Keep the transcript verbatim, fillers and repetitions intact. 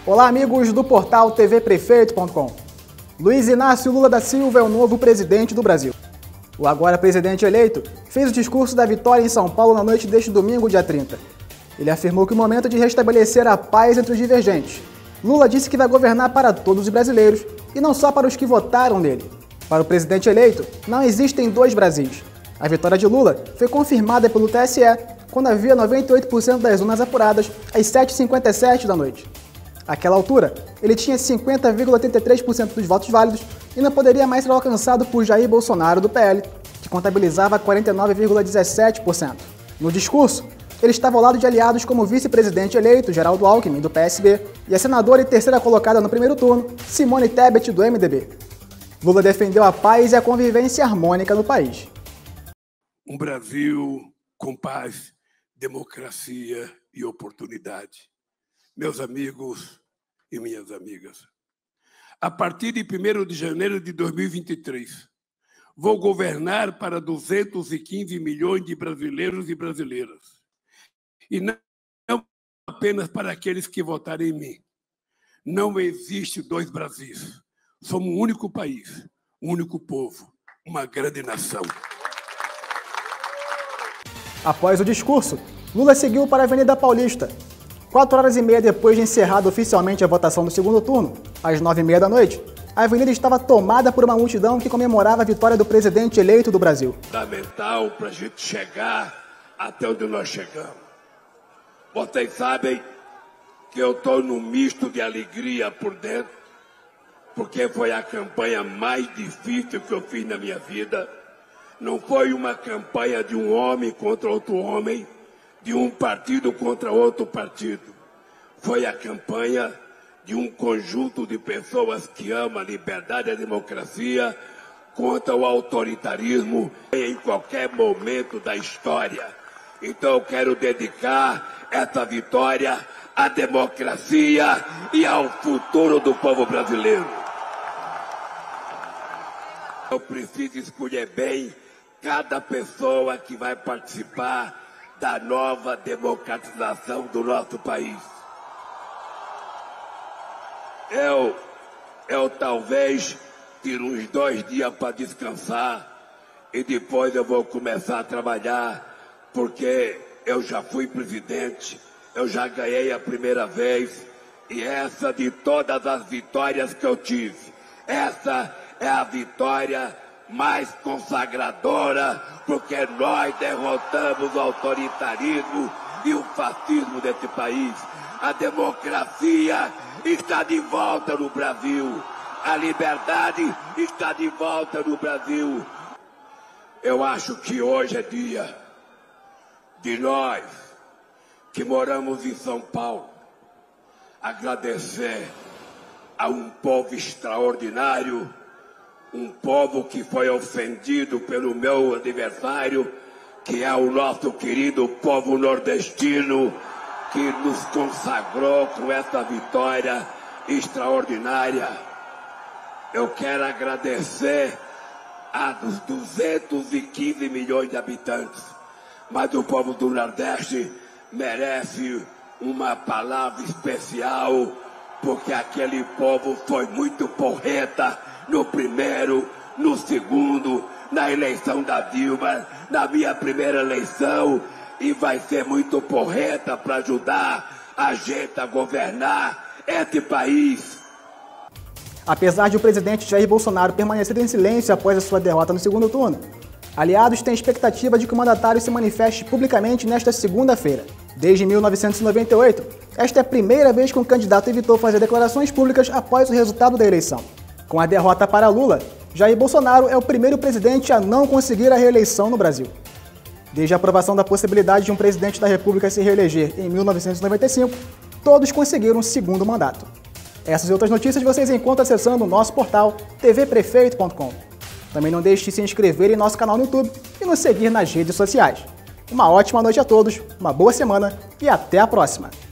Olá, amigos do portal T V Prefeito ponto com. Luiz Inácio Lula da Silva é o novo presidente do Brasil. O agora presidente eleito fez o discurso da vitória em São Paulo na noite deste domingo, dia trinta. Ele afirmou que o momento é de restabelecer a paz entre os divergentes. Lula disse que vai governar para todos os brasileiros e não só para os que votaram nele. Para o presidente eleito, não existem dois Brasis. A vitória de Lula foi confirmada pelo T S E quando havia noventa e oito por cento das urnas apuradas às sete e cinquenta e sete da noite. Àquela altura, ele tinha cinquenta vírgula oitenta e três por cento dos votos válidos e não poderia mais ser alcançado por Jair Bolsonaro, do P L, que contabilizava quarenta e nove vírgula dezessete por cento. No discurso, ele estava ao lado de aliados como o vice-presidente eleito, Geraldo Alckmin, do P S B, e a senadora e terceira colocada no primeiro turno, Simone Tebet, do M D B. Lula defendeu a paz e a convivência harmônica no país. Um Brasil com paz, democracia e oportunidade. Meus amigos e minhas amigas, a partir de primeiro de janeiro de dois mil e vinte e três, vou governar para duzentos e quinze milhões de brasileiros e brasileiras. E não apenas para aqueles que votaram em mim. Não existe dois Brasis. Somos um único país, um único povo, uma grande nação. Após o discurso, Lula seguiu para a Avenida Paulista. Quatro horas e meia depois de encerrada oficialmente a votação do segundo turno, às nove e meia da noite, a avenida estava tomada por uma multidão que comemorava a vitória do presidente eleito do Brasil. Fundamental para a gente chegar até onde nós chegamos. Vocês sabem que eu estou num misto de alegria por dentro, porque foi a campanha mais difícil que eu fiz na minha vida. Não foi uma campanha de um homem contra outro homem, de um partido contra outro partido. Foi a campanha de um conjunto de pessoas que amam a liberdade e a democracia contra o autoritarismo em qualquer momento da história. Então eu quero dedicar essa vitória à democracia e ao futuro do povo brasileiro. Eu preciso escolher bem cada pessoa que vai participar da nova democratização do nosso país. Eu, eu talvez tiro uns dois dias para descansar e depois eu vou começar a trabalhar, porque eu já fui presidente, eu já ganhei a primeira vez, e essa de todas as vitórias que eu tive, essa é a vitória mais consagradora, porque nós derrotamos o autoritarismo e o fascismo desse país. A democracia está de volta no Brasil. A liberdade está de volta no Brasil. Eu acho que hoje é dia de nós, que moramos em São Paulo, agradecer a um povo extraordinário, um povo que foi ofendido pelo meu adversário, que é o nosso querido povo nordestino, que nos consagrou com essa vitória extraordinária. Eu quero agradecer a dos duzentos e quinze milhões de habitantes, mas o povo do Nordeste merece uma palavra especial, porque aquele povo foi muito porreta no primeiro, no segundo, na eleição da Dilma, na minha primeira eleição, e vai ser muito porreta para ajudar a gente a governar esse país. Apesar de o presidente Jair Bolsonaro permanecer em silêncio após a sua derrota no segundo turno, aliados têm expectativa de que o mandatário se manifeste publicamente nesta segunda-feira. Desde mil novecentos e noventa e oito, esta é a primeira vez que um candidato evitou fazer declarações públicas após o resultado da eleição. Com a derrota para Lula, Jair Bolsonaro é o primeiro presidente a não conseguir a reeleição no Brasil. Desde a aprovação da possibilidade de um presidente da República se reeleger em mil novecentos e noventa e cinco, todos conseguiram um segundo mandato. Essas e outras notícias vocês encontram acessando o nosso portal T V Prefeito ponto com. Também não deixe de se inscrever em nosso canal no YouTube e nos seguir nas redes sociais. Uma ótima noite a todos, uma boa semana e até a próxima!